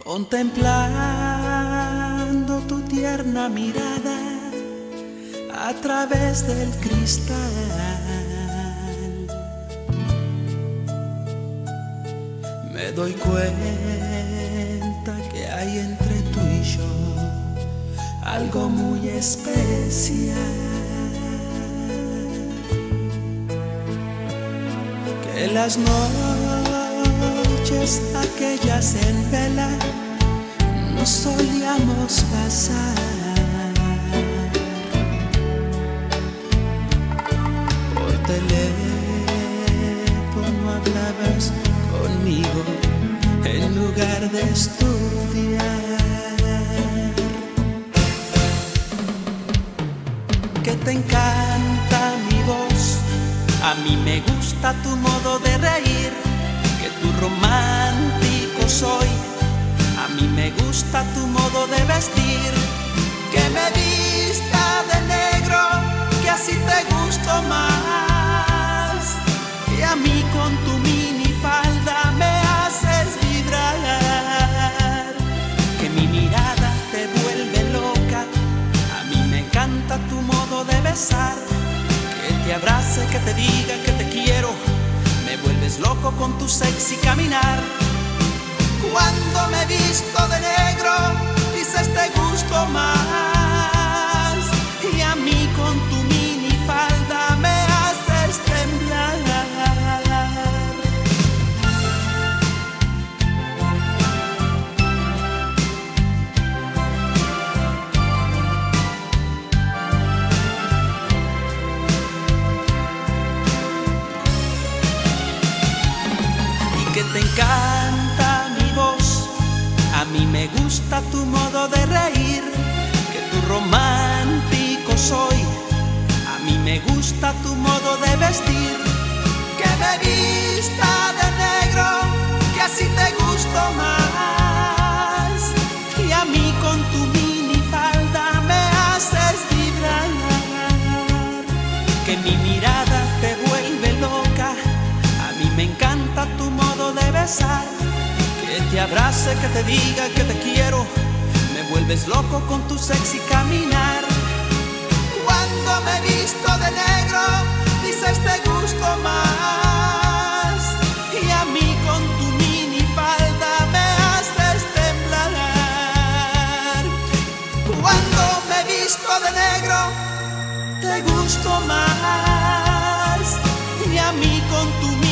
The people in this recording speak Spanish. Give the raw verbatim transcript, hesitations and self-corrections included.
contemplando tu tierna mirada a través del cristal. Me doy cuenta que hay entre tú y yo algo muy especial, que las noches aquellas en vela no solíamos pasar. Por teléfono hablabas conmigo en lugar de estudiar. Que te encanta mi voz, a mí me gusta tu modo de reír, que tú romántico soy, a mí me gusta tu modo de vestir, que me vista de negro, que así te gusto más, y a mí con tu minifalda me haces vibrar, que mi mirada te vuelve loca, a mí me encanta tu modo de besar, que te abrace, que te diga que te quiero, me vuelves loco con tu sexy caminar. Cuando me visto de negro, dices te gusto más, y a mí con tu minifalda me haces temblar. Que te encanta mi voz, a mí me gusta tu modo de reír, que tú romántico soy, a mí me gusta tu modo de vestir, que me vista de negro, que así te gusto más, y a mí con tu minifalda me haces vibrar, que mi mirada te vuelve loca, a mí me encanta tu modo de besar, que te abrace, que te diga que te quiero, me vuelves loco con tu sexy caminar. Cuando me visto de negro, dices te gusto más, y a mí con tu minifalda me haces temblar. Cuando me visto de negro, te gusto más, y a mí con tu minifalda